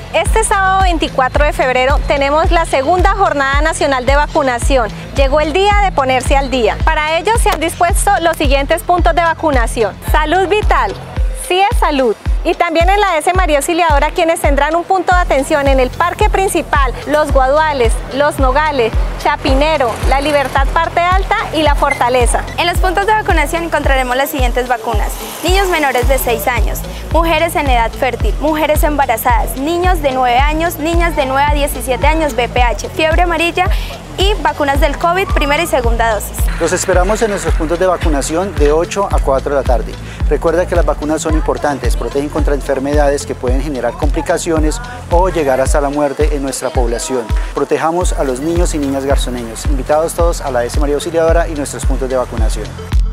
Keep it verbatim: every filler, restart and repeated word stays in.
Este sábado veinticuatro de febrero tenemos la segunda jornada nacional de vacunación. Llegó el día de ponerse al día. Para ello se han dispuesto los siguientes puntos de vacunación. Salud Vital, C I E Salud. Y también en la S. María Auxiliadora, quienes tendrán un punto de atención en el Parque Principal, Los Guaduales, Los Nogales, Chapinero, La Libertad Parte Alta y La Fortaleza. En los puntos de vacunación encontraremos las siguientes vacunas: niños menores de seis años, mujeres en edad fértil, mujeres embarazadas, niños de nueve años, niñas de nueve a diecisiete años, B P H, fiebre amarilla y vacunas del COVID, primera y segunda dosis. Los esperamos en nuestros puntos de vacunación de ocho a cuatro de la tarde. Recuerda que las vacunas son importantes, protegen contra enfermedades que pueden generar complicaciones o llegar hasta la muerte en nuestra población. Protejamos a los niños y niñas garzoneños. Invitados todos a la S. María Auxiliadora y nuestros puntos de vacunación.